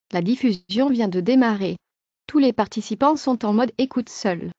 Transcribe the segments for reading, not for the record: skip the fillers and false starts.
La diffusion vient de démarrer. Tous les participants sont en mode écoute seul.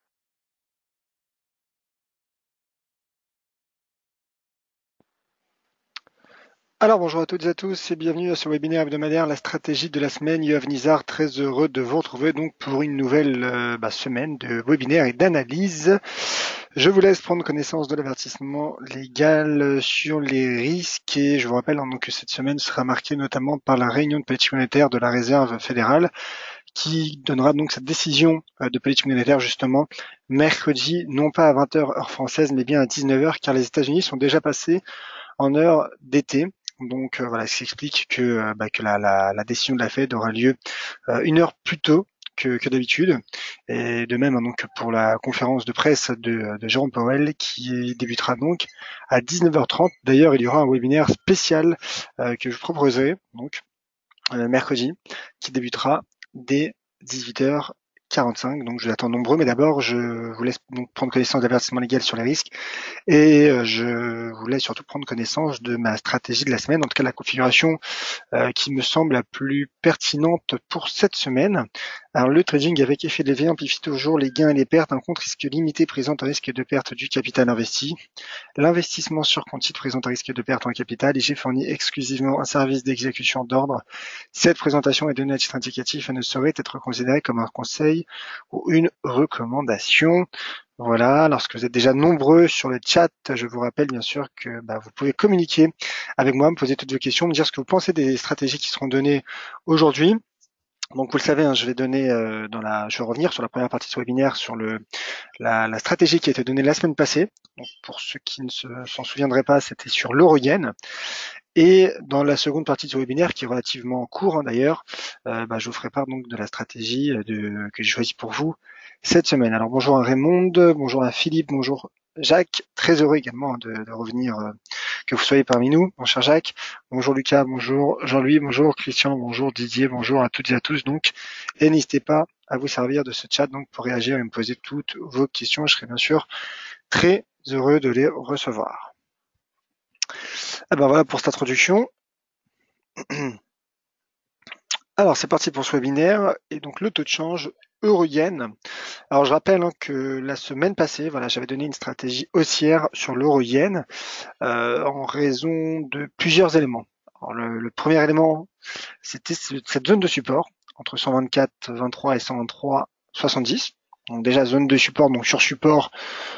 Alors bonjour à toutes et à tous et bienvenue à ce webinaire hebdomadaire La stratégie de la semaine. Yoav Nizar, très heureux de vous retrouver donc pour une nouvelle semaine de webinaire et d'analyse. Je vous laisse prendre connaissance de l'avertissement légal sur les risques et je vous rappelle donc que cette semaine sera marquée notamment par la réunion de politique monétaire de la Réserve fédérale qui donnera donc cette décision de politique monétaire justement mercredi, non pas à 20h heure française mais bien à 19h car les États-Unis sont déjà passés en heure d'été. Donc voilà, ce qui explique que la décision de la Fed aura lieu une heure plus tôt que d'habitude. Et de même donc pour la conférence de presse de Jérôme Powell qui débutera donc à 19h30. D'ailleurs, il y aura un webinaire spécial que je proposerai donc mercredi qui débutera dès 18h45. Donc je l'attends nombreux, mais d'abord je vous laisse donc prendre connaissance de l'avertissement légal sur les risques et je voulais surtout prendre connaissance de ma stratégie de la semaine, en tout cas la configuration qui me semble la plus pertinente pour cette semaine. Alors le trading avec effet de levier amplifie toujours les gains et les pertes. Un compte risque limité présente un risque de perte du capital investi. L'investissement sur compte titre présente un risque de perte en capital et j'ai fourni exclusivement un service d'exécution d'ordre. Cette présentation est donnée à titre indicatif et ne saurait être considérée comme un conseil ou une recommandation. Voilà, lorsque vous êtes déjà nombreux sur le chat, je vous rappelle bien sûr que vous pouvez communiquer avec moi, me poser toutes vos questions, me dire ce que vous pensez des stratégies qui seront données aujourd'hui. Donc vous le savez, je vais donner je vais revenir sur la première partie de ce webinaire sur la stratégie qui a été donnée la semaine passée. Donc pour ceux qui ne s'en souviendraient pas, c'était sur l'euro-yen. Et dans la seconde partie de ce webinaire, qui est relativement court d'ailleurs, je vous ferai part donc de la stratégie que j'ai choisie pour vous cette semaine. Alors bonjour à Raymond, bonjour à Philippe, bonjour Jacques, très heureux également de revenir, que vous soyez parmi nous, mon cher Jacques. Bonjour Lucas, bonjour Jean-Louis, bonjour Christian, bonjour Didier, bonjour à toutes et à tous. Donc, et n'hésitez pas à vous servir de ce chat donc pour réagir et me poser toutes vos questions. Je serai bien sûr très heureux de les recevoir. Ah ben voilà pour cette introduction. Alors c'est parti pour ce webinaire et donc le taux de change euro-yen. Alors je rappelle que la semaine passée, voilà, j'avais donné une stratégie haussière sur l'euro-yen en raison de plusieurs éléments. Alors, le premier élément, c'était cette zone de support entre 124,23 et 123,70. Donc déjà zone de support, donc sur support,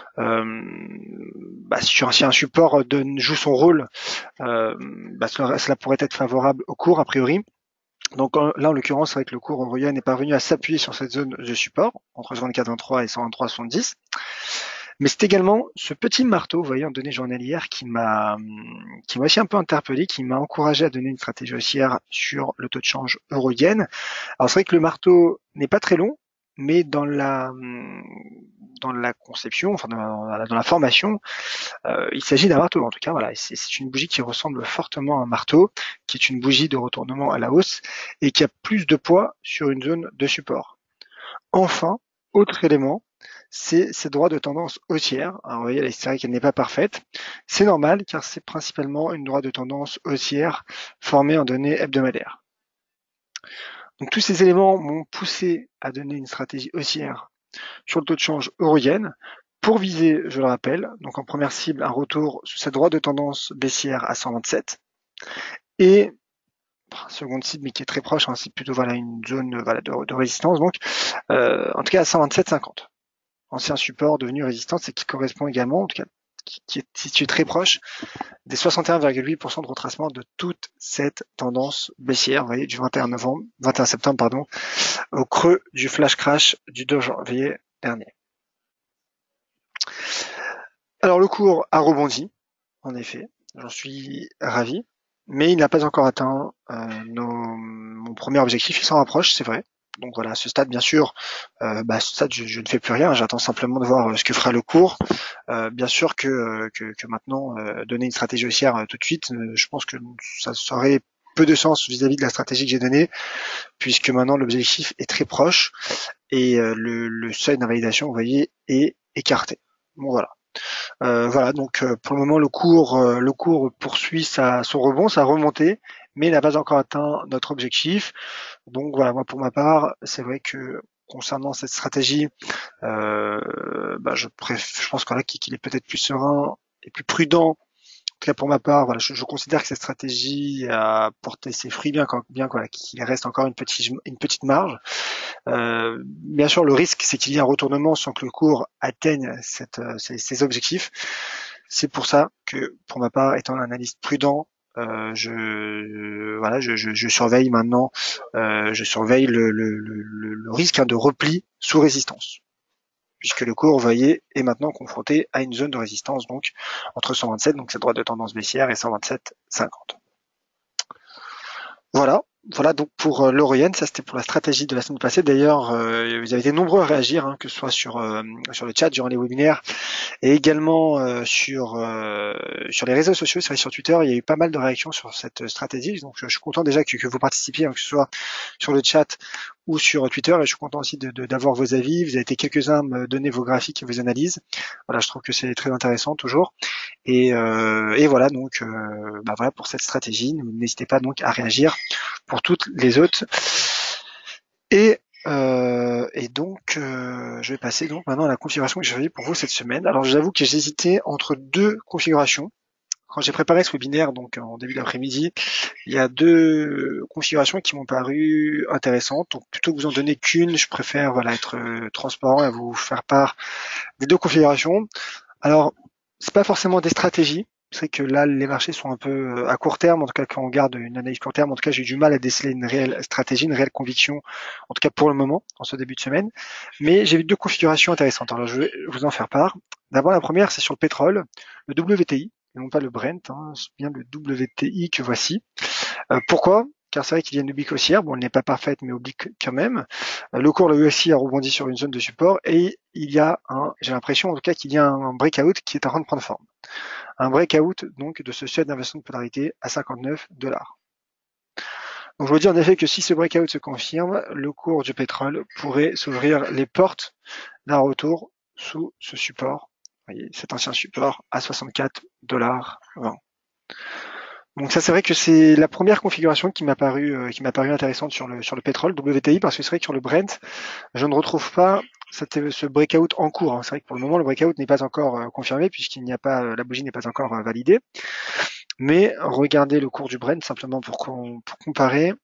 si un support joue son rôle, cela pourrait être favorable au cours a priori. Donc là, en l'occurrence, c'est vrai que le cours euro-yen est parvenu à s'appuyer sur cette zone de support, entre 24,23 et 123,70. Mais c'est également ce petit marteau, vous voyez, en données journalières qui m'a aussi un peu interpellé, qui m'a encouragé à donner une stratégie haussière sur le taux de change euro-yen. Alors c'est vrai que le marteau n'est pas très long, mais dans la conception, enfin dans la formation, il s'agit d'un marteau. En tout cas, voilà, c'est une bougie qui ressemble fortement à un marteau, qui est une bougie de retournement à la hausse et qui a plus de poids sur une zone de support. Enfin, autre élément, c'est ces droits de tendance haussière. Alors, vous voyez, c'est vrai qu'elle n'est pas parfaite. C'est normal car c'est principalement une droite de tendance haussière formée en données hebdomadaires. Donc tous ces éléments m'ont poussé à donner une stratégie haussière sur le taux de change euro-yen pour viser, je le rappelle, donc en première cible, un retour sur cette droite de tendance baissière à 127 et seconde cible mais qui est très proche, c'est plutôt une zone de résistance donc en tout cas à 127,50. Ancien support devenu résistance et qui correspond également, en tout cas qui est situé très proche des 61,8% de retracement de toute cette tendance baissière, vous voyez, du 21 septembre, au creux du flash crash du 2 janvier dernier. Alors le cours a rebondi, en effet, j'en suis ravi, mais il n'a pas encore atteint mon premier objectif, il s'en rapproche, c'est vrai. Donc voilà, à ce stade, bien sûr, à ce stade, je ne fais plus rien, j'attends simplement de voir ce que fera le cours. Bien sûr que maintenant, donner une stratégie haussière tout de suite, je pense que ça aurait peu de sens vis-à-vis de la stratégie que j'ai donnée, puisque maintenant l'objectif est très proche et le seuil d'invalidation, vous voyez, est écarté. Bon voilà. Donc pour le moment le cours poursuit son rebond, sa remontée, mais n'a pas encore atteint notre objectif. Donc voilà, moi pour ma part, c'est vrai que concernant cette stratégie, je pense qu'il est peut-être plus serein et plus prudent. En tout cas pour ma part, voilà, je considère que cette stratégie a porté ses fruits bien qu'il reste encore une petite marge. Bien sûr, le risque, c'est qu'il y ait un retournement sans que le cours atteigne ces objectifs. C'est pour ça que, pour ma part, étant un analyste prudent, je surveille maintenant, je surveille le risque de repli sous résistance, puisque le cours, vous voyez, est maintenant confronté à une zone de résistance, donc entre 127, donc cette droite de tendance baissière, et 127,50. Voilà donc pour l'euro-yen, ça c'était pour la stratégie de la semaine passée. D'ailleurs, vous avez été nombreux à réagir, hein, que ce soit sur le chat durant les webinaires et également sur les réseaux sociaux, c'est vrai, sur Twitter, il y a eu pas mal de réactions sur cette stratégie. Donc je suis content déjà que vous participiez, hein, que ce soit sur le chat ou sur Twitter, et je suis content aussi d'avoir vos avis. Vous avez été quelques-uns à me donner vos graphiques et vos analyses. Voilà, je trouve que c'est très intéressant toujours. Et voilà donc voilà pour cette stratégie. N'hésitez pas donc à réagir pour toutes les autres. Et donc je vais passer donc maintenant à la configuration que j'ai choisie pour vous cette semaine. Alors j'avoue que j'hésitais entre deux configurations. Quand j'ai préparé ce webinaire, donc en début d'après-midi, il y a deux configurations qui m'ont paru intéressantes. Donc plutôt que vous en donner qu'une, je préfère être transparent et vous faire part des deux configurations. Alors c'est pas forcément des stratégies. C'est que là, les marchés sont un peu à court terme. En tout cas, quand on regarde une analyse court terme, en tout cas, j'ai eu du mal à déceler une réelle stratégie, une réelle conviction, en tout cas pour le moment, en ce début de semaine. Mais j'ai vu deux configurations intéressantes. Alors, je vais vous en faire part. D'abord, la première, c'est sur le pétrole, le WTI, et non pas le Brent, hein, c'est bien le WTI que voici. Pourquoi? Car c'est vrai qu'il y a une oblique haussière, bon elle n'est pas parfaite mais oblique quand même. Le cours lui aussi a rebondi sur une zone de support et il y a j'ai l'impression en tout cas qu'il y a un breakout qui est en train de prendre forme. Un breakout donc de ce seuil d'inversion de polarité à 59 $. Donc je veux dire en effet que si ce breakout se confirme, le cours du pétrole pourrait s'ouvrir les portes d'un retour sous ce support, vous voyez, cet ancien support à 64,20 $. Donc ça c'est vrai que c'est la première configuration qui m'a paru intéressante sur le pétrole WTI, parce que c'est vrai que sur le Brent, je ne retrouve pas ce breakout en cours, hein. C'est vrai que pour le moment le breakout n'est pas encore confirmé puisqu'il n'y a pas la bougie n'est pas encore validée. Mais regardez le cours du Brent simplement pour comparer.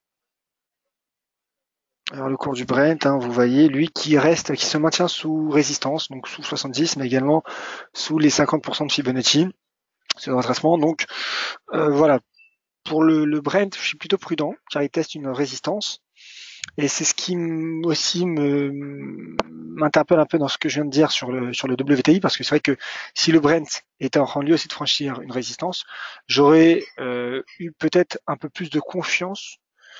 Alors le cours du Brent, hein, vous voyez, lui qui se maintient sous résistance, donc sous 70, mais également sous les 50% de Fibonacci, ce retracement. Donc voilà. Pour le Brent, je suis plutôt prudent car il teste une résistance. Et c'est ce qui aussi m'interpelle un peu dans ce que je viens de dire sur le WTI, parce que c'est vrai que si le Brent était en train lui aussi de franchir une résistance, j'aurais eu peut-être un peu plus de confiance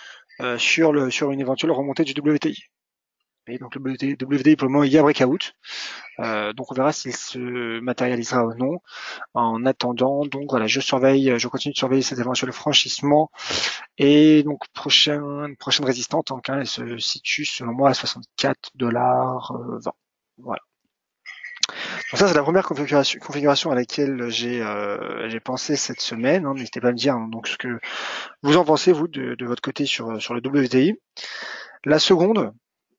sur une éventuelle remontée du WTI. Et donc le WTI pour le moment il y a breakout. Donc on verra s'il se matérialisera ou non. En attendant, donc voilà, je continue de surveiller cet éventuel franchissement. Et donc prochaine résistante, donc, hein, elle se situe selon moi à 64,20 $. Voilà. Donc ça c'est la première configuration à laquelle j'ai pensé cette semaine. Hein. N'hésitez pas à me dire donc ce que vous en pensez vous de votre côté sur le WTI. La seconde,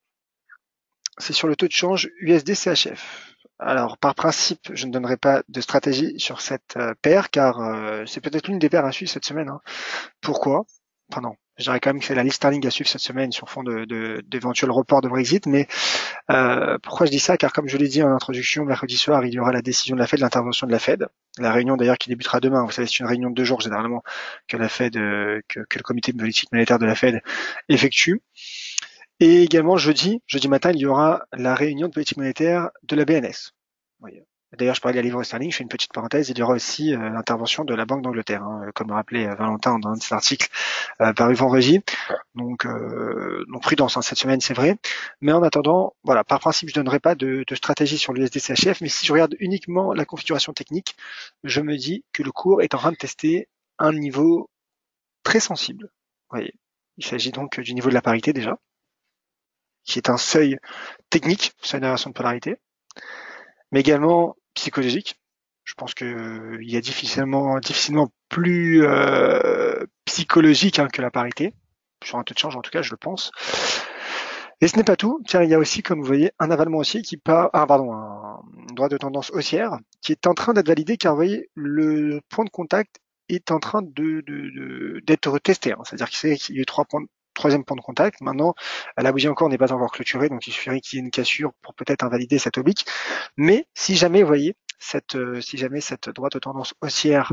c'est sur le taux de change USD-CHF. Alors, par principe, je ne donnerai pas de stratégie sur cette paire, car c'est peut-être l'une des paires à suivre cette semaine. Hein. Pourquoi? Enfin non, je dirais quand même que c'est la liste sterling à suivre cette semaine sur fond d'éventuels reports de Brexit. Mais pourquoi je dis ça? Car comme je l'ai dit en introduction, mercredi soir, il y aura la décision de la Fed, l'intervention de la Fed. La réunion d'ailleurs qui débutera demain. Vous savez, c'est une réunion de 2 jours généralement que la Fed, que le comité de politique monétaire de la Fed effectue. Et également jeudi matin, il y aura la réunion de politique monétaire de la BNS. Oui. D'ailleurs, je parlais de la livre sterling, je fais une petite parenthèse, il y aura aussi l'intervention de la Banque d'Angleterre, hein, comme le rappelait Valentin dans cet article paru vendredi. Donc prudence, hein, cette semaine, c'est vrai. Mais en attendant, voilà, par principe, je donnerai pas de stratégie sur l'USD-CHF, mais si je regarde uniquement la configuration technique, je me dis que le cours est en train de tester un niveau très sensible. Vous voyez, il s'agit donc du niveau de la parité déjà, qui est un seuil technique, seuil d'inversion de polarité, mais également psychologique. Je pense qu'il y a difficilement plus psychologique que la parité, sur un taux de change en tout cas, je le pense. Et ce n'est pas tout, car il y a aussi, comme vous voyez, un avalement haussier qui part, un droit de tendance haussière qui est en train d'être validé, car vous voyez, le point de contact est en train d'être testé. C'est-à-dire qu'il y a eu troisième point de contact. Maintenant, la bougie encore n'est pas encore clôturée, donc il suffirait qu'il y ait une cassure pour peut-être invalider cette oblique. Mais si jamais, vous voyez, si jamais cette droite de tendance haussière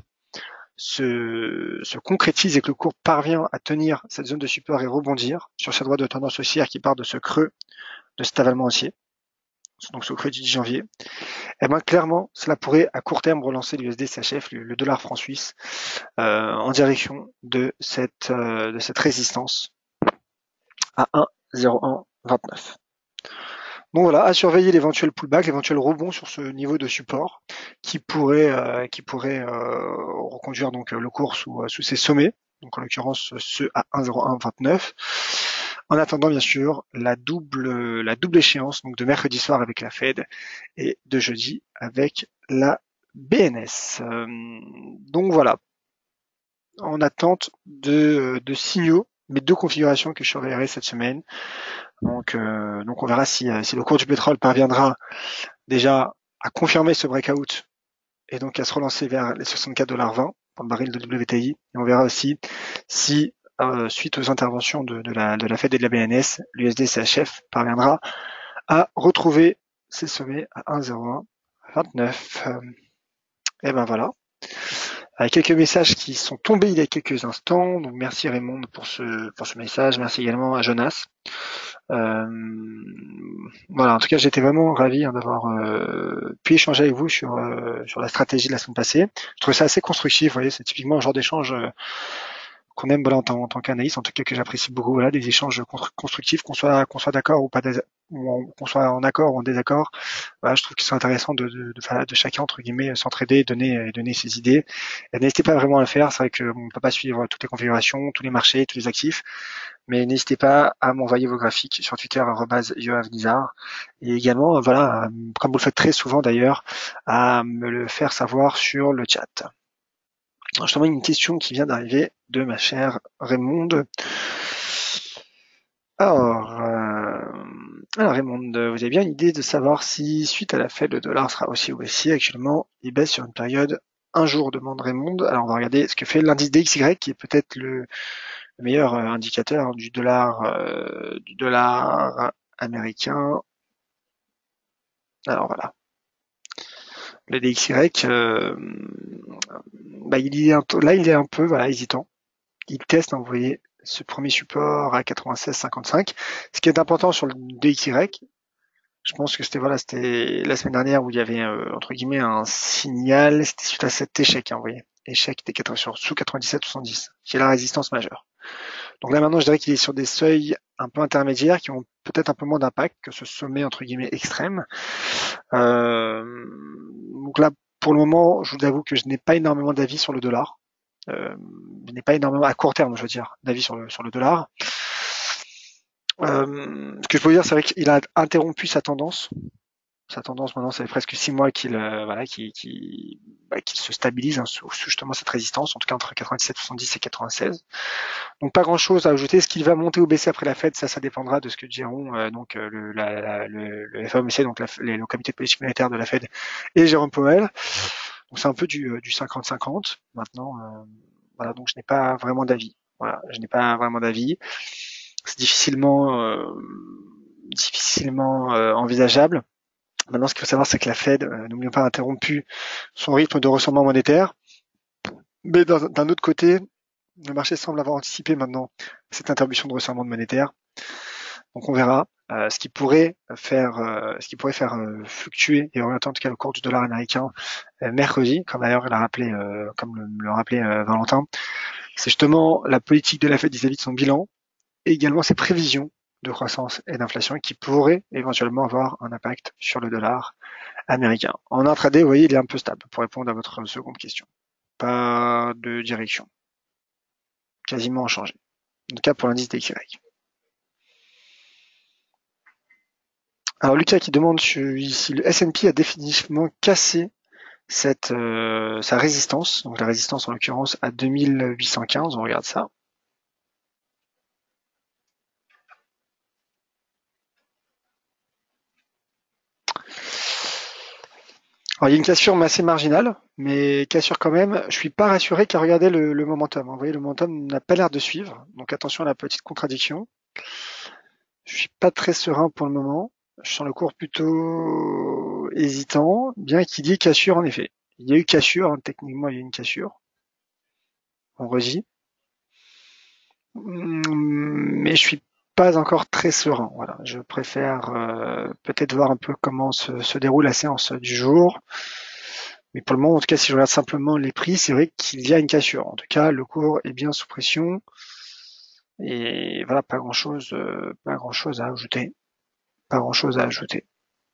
se concrétise et que le cours parvient à tenir cette zone de support et rebondir sur cette droite de tendance haussière qui part de ce creux, de cet avalement haussier, donc ce creux du 10 janvier, eh ben clairement, cela pourrait à court terme relancer l'USD CHF, le dollar franc suisse, en direction de cette résistance à 1,0129. Donc voilà, à surveiller l'éventuel pullback, l'éventuel rebond sur ce niveau de support qui pourrait reconduire donc le cours sous ces sommets, donc en l'occurrence ceux à 1,0129. En attendant bien sûr la double échéance donc de mercredi soir avec la Fed et de jeudi avec la BNS. Donc voilà, en attente de signaux, mes deux configurations que je surveillerai cette semaine. Donc on verra si le cours du pétrole parviendra déjà à confirmer ce breakout et donc à se relancer vers les 64,20$ pour le baril de WTI. Et on verra aussi si suite aux interventions de la Fed et de la BNS, l'USD CHF parviendra à retrouver ses sommets à 1,0129. Et ben voilà. Avec quelques messages qui sont tombés il y a quelques instants. Donc merci Raymond pour ce message. Merci également à Jonas. Voilà, en tout cas, j'étais vraiment ravi d'avoir pu échanger avec vous sur la stratégie de la semaine passée. Je trouvais ça assez constructif. Vous voyez, c'est typiquement un genre d'échange qu'on aime voilà, en tant qu'analyste, en tout cas que j'apprécie beaucoup. Voilà, des échanges constructifs, qu'on soit d'accord ou pas, qu'on soit en accord ou en désaccord. Voilà, je trouve que c'est intéressant de chacun entre guillemets s'entraider, donner ses idées. Et n'hésitez pas vraiment à le faire. C'est vrai qu'on ne peut pas suivre toutes les configurations, tous les marchés, tous les actifs. Mais n'hésitez pas à m'envoyer vos graphiques sur Twitter @yoavnizar et également voilà comme vous le faites très souvent d'ailleurs à me le faire savoir sur le chat. Alors, je t'envoie une question qui vient d'arriver de ma chère Raymonde. Alors Raymonde, vous avez bien une idée de savoir si suite à la Fed le dollar sera aussi ou baissier? Actuellement il baisse sur une période un jour, demande Raymonde. Alors on va regarder ce que fait l'indice DXY qui est peut-être le meilleur indicateur du dollar américain. Alors voilà, le DXY, il est un peu voilà hésitant. Il teste, vous voyez, ce premier support à 96,55. Ce qui est important sur le DXY, je pense que c'était la semaine dernière où il y avait entre guillemets un signal, c'était suite à cet échec, vous voyez, échec des sous 97,70, qui est la résistance majeure. Donc là maintenant je dirais qu'il est sur des seuils un peu intermédiaires qui ont peut-être un peu moins d'impact que ce sommet entre guillemets extrême. Donc là pour le moment je vous avoue que je n'ai pas énormément d'avis sur le dollar. Je n'ai pas énormément à court terme je veux dire d'avis sur le dollar. Ce que je peux vous dire c'est vrai qu'il a interrompu sa tendance. Sa tendance maintenant, ça fait presque 6 mois qu'il se stabilise sous justement cette résistance, en tout cas entre 97,70 et 96. Donc pas grand-chose à ajouter. Est-ce qu'il va monter ou baisser après la Fed? Ça dépendra de ce que diront le FOMC, donc le comité de politique monétaire de la Fed et Jérôme Powell. Donc c'est un peu du 50-50. Maintenant, voilà, donc je n'ai pas vraiment d'avis. Voilà, je n'ai pas vraiment d'avis. C'est difficilement envisageable. Maintenant, ce qu'il faut savoir, c'est que la Fed, n'oublions pas, a interrompu son rythme de resserrement monétaire. Mais d'un autre côté, le marché semble avoir anticipé maintenant cette interruption de resserrement monétaire. Donc on verra ce qui pourrait faire fluctuer et orienter en tout cas le cours du dollar américain mercredi, comme d'ailleurs le rappelait Valentin. C'est justement la politique de la Fed vis-à-vis de son bilan et également ses prévisions de croissance et d'inflation qui pourraient éventuellement avoir un impact sur le dollar américain. En intraday, vous voyez, il est un peu stable pour répondre à votre seconde question. Pas de direction. Quasiment inchangé. En tout cas pour l'indice DXY. Alors Lucas qui demande si le S&P a définitivement cassé sa résistance, donc la résistance en l'occurrence à 2815, on regarde ça. Alors, il y a une cassure mais assez marginale, mais cassure quand même. Je suis pas rassuré car regardez le momentum. Vous voyez, le momentum n'a pas l'air de suivre, donc attention à la petite contradiction. Je suis pas très serein pour le moment. Je sens le cours plutôt hésitant, bien qu'il y ait cassure en effet. Il y a eu cassure, hein, techniquement il y a eu une cassure. On redit. Mais je suis pas encore très serein. Voilà, je préfère peut-être voir un peu comment se déroule la séance du jour. Mais pour le moment, en tout cas, si je regarde simplement les prix, c'est vrai qu'il y a une cassure. En tout cas, le cours est bien sous pression. Et voilà, pas grand-chose à ajouter. Pas grand-chose à ajouter.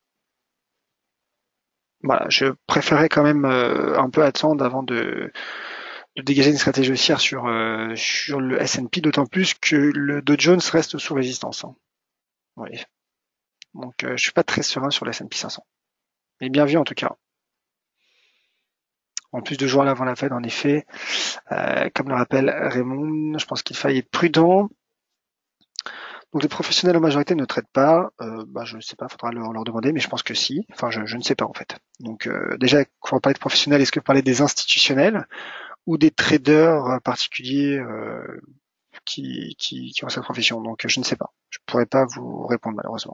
Voilà, je préférais quand même un peu attendre avant de dégager une stratégie haussière sur le S&P, d'autant plus que le Dow Jones reste sous résistance. Hein. Oui. Donc je suis pas très serein sur le S&P 500. Mais bien vu en tout cas. En plus de jours avant la Fed, en effet, comme le rappelle Raymond, je pense qu'il faille être prudent. Donc les professionnels en majorité ne traitent pas. Je ne sais pas, faudra leur demander, mais je pense que si. Enfin, je ne sais pas en fait. Donc déjà, quand on parle de professionnels, est-ce que vous parlez des institutionnels ou des traders particuliers qui ont cette profession? Donc je ne sais pas. Je pourrais pas vous répondre malheureusement.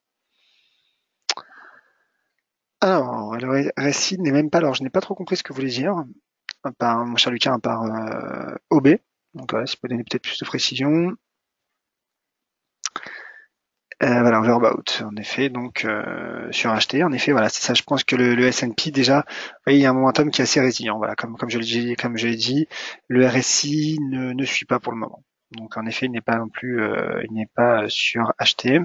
Alors, le récit n'est même pas. Alors, je n'ai pas trop compris ce que vous voulez dire. Par mon cher Lucas, par OB. Donc voilà, si vous pouvez donner peut-être plus de précision. Voilà, overbought, en effet, donc suracheté, en effet, voilà, c'est ça. Je pense que le S&P déjà, vous voyez, il y a un momentum qui est assez résilient. Voilà, comme je l'ai dit, le RSI ne suit pas pour le moment. Donc en effet, il n'est pas non plus, il n'est pas suracheté.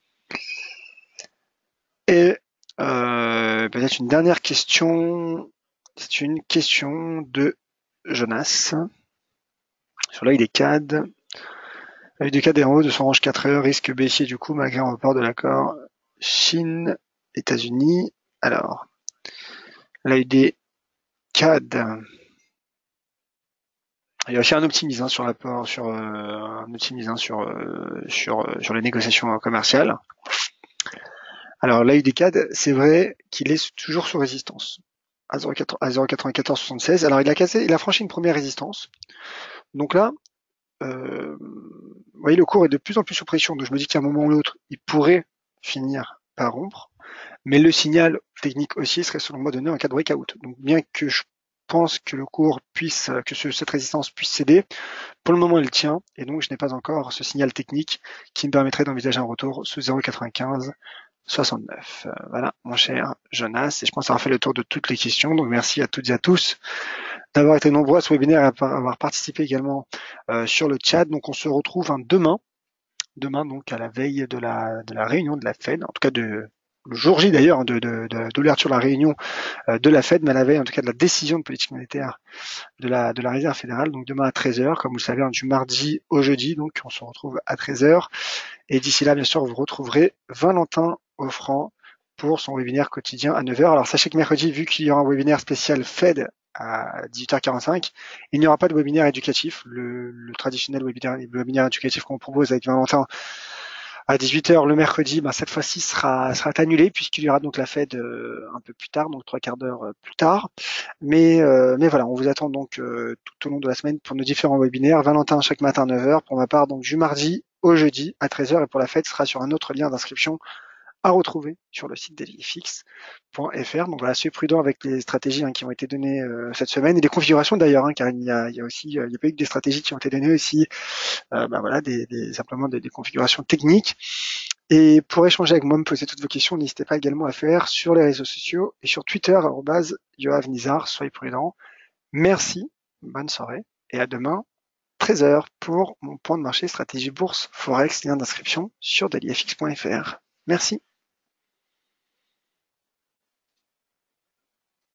Et peut-être une dernière question. C'est une question de Jonas sur l'œil des CAD. L'œil des CAD est en haut de son range 4 heures, risque baissier du coup malgré un report de l'accord Chine, États-Unis. Alors, l'œil des CAD. Il y a aussi un optimisme sur l'apport, un optimisme sur les négociations commerciales. Alors l'œil des CAD, c'est vrai qu'il est toujours sous résistance à 0,9476. Alors il a franchi une première résistance. Donc là, vous voyez, le cours est de plus en plus sous pression. Donc je me dis qu'à un moment ou l'autre, il pourrait finir par rompre. Mais le signal technique haussier serait selon moi donné en cas de breakout. Donc bien que je pense que le cours cette résistance puisse céder, pour le moment elle tient, et donc je n'ai pas encore ce signal technique qui me permettrait d'envisager un retour sous 0,9569. Voilà, mon cher Jonas, et je pense avoir fait le tour de toutes les questions. Donc merci à toutes et à tous d'avoir été nombreux à ce webinaire et à avoir participé également sur le chat. Donc on se retrouve demain, donc à la veille de la réunion de la Fed, en tout cas le jour J d'ailleurs de l'ouverture de la réunion de la Fed, mais à la veille en tout cas de la décision de politique monétaire de la Réserve fédérale. Donc demain à 13 heures, comme vous le savez, du mardi au jeudi, donc on se retrouve à 13 heures. Et d'ici là, bien sûr, vous retrouverez Valentin Offrand pour son webinaire quotidien à 9 heures. Alors sachez que mercredi, vu qu'il y aura un webinaire spécial Fed à 18h45, il n'y aura pas de webinaire éducatif, le traditionnel webinaire éducatif qu'on propose avec Valentin à 18h le mercredi, cette fois-ci sera annulé puisqu'il y aura donc la Fed un peu plus tard, donc 3/4 d'heure plus tard. Mais voilà, on vous attend donc tout au long de la semaine pour nos différents webinaires. Valentin chaque matin à 9h, pour ma part donc du mardi au jeudi à 13h, et pour la Fed ce sera sur un autre lien d'inscription à retrouver sur le site dailyfix.fr. Donc voilà, soyez prudent avec les stratégies qui ont été données cette semaine, et les configurations d'ailleurs, car il y a aussi, il n'y a pas eu que des stratégies qui ont été données aussi, voilà, simplement des configurations techniques. Et pour échanger avec moi, me poser toutes vos questions, n'hésitez pas également à faire sur les réseaux sociaux et sur Twitter, @yoavnizar. Soyez prudents. Merci, bonne soirée, et à demain, 13h, pour mon point de marché stratégie bourse Forex, lien d'inscription sur dailyfx.fr. Merci.